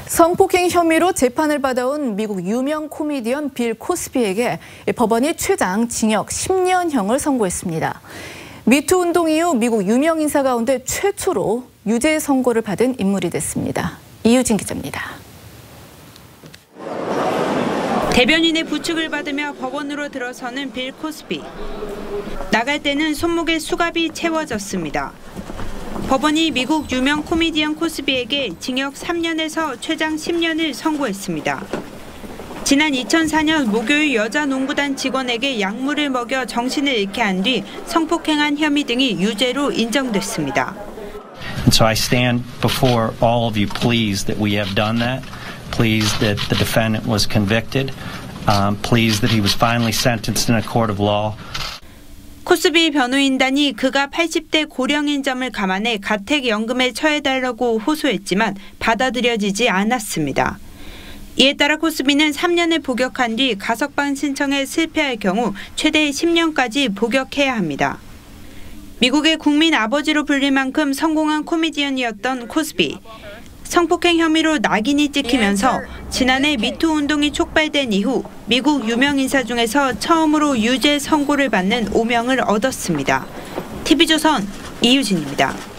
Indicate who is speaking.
Speaker 1: 성폭행 혐의로 재판을 받아온 미국 유명 코미디언 빌 코스비에게 법원이 최장 징역 10년형을 선고했습니다. 미투 운동 이후 미국 유명 인사 가운데 최초로 유죄 선고를 받은 인물이 됐습니다. 이유진 기자입니다.
Speaker 2: 대변인의 부축을 받으며 법원으로 들어서는 빌 코스비. 나갈 때는 손목에 수갑이 채워졌습니다. 법원이 미국 유명 코미디언 코스비에게 징역 3년에서 최장 10년을 선고했습니다. 지난 2004년 목요일 여자농구단 직원에게 약물을 먹여 정신을 잃게 한 뒤 성폭행한 혐의 등이 유죄로 인정됐습니다.
Speaker 3: And so I stand before all of you pleased that we have done that, pleased that the defendant was convicted, pleased that he was finally sentenced in a court of law.
Speaker 2: 코스비 변호인단이 그가 80대 고령인 점을 감안해 가택연금에 처해달라고 호소했지만 받아들여지지 않았습니다. 이에 따라 코스비는 3년을 복역한 뒤 가석방 신청에 실패할 경우 최대 10년까지 복역해야 합니다. 미국의 국민 아버지로 불릴 만큼 성공한 코미디언이었던 코스비. 성폭행 혐의로 낙인이 찍히면서 지난해 미투 운동이 촉발된 이후 미국 유명 인사 중에서 처음으로 유죄 선고를 받는 오명을 얻었습니다. TV조선 이유진입니다.